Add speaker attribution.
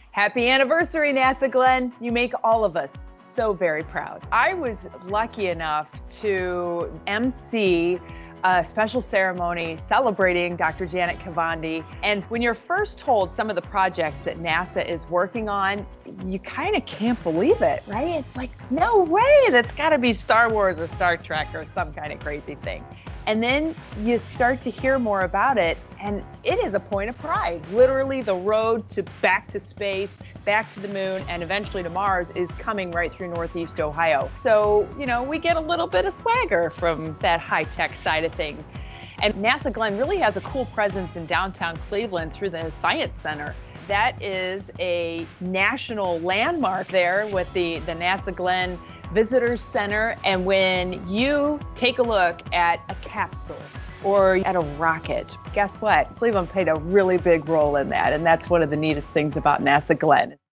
Speaker 1: Happy anniversary, NASA Glenn. You make all of us so very proud. I was lucky enough to MC a special ceremony celebrating Dr. Janet Kavandi. And when you're first told some of the projects that NASA is working on, you kind of can't believe it, right? It's like, no way, that's gotta be Star Wars or Star Trek or some kind of crazy thing. And then you start to hear more about it, and it is a point of pride. Literally, the road back to space, back to the moon, and eventually to Mars is coming right through Northeast Ohio. So, we get a little bit of swagger from that high-tech side of things. And NASA Glenn really has a cool presence in downtown Cleveland through the Science Center. That is a national landmark there with the NASA Glenn Visitors Center. And when you take a look at a capsule or at a rocket, guess what? Cleveland played a really big role in that. And that's one of the neatest things about NASA Glenn.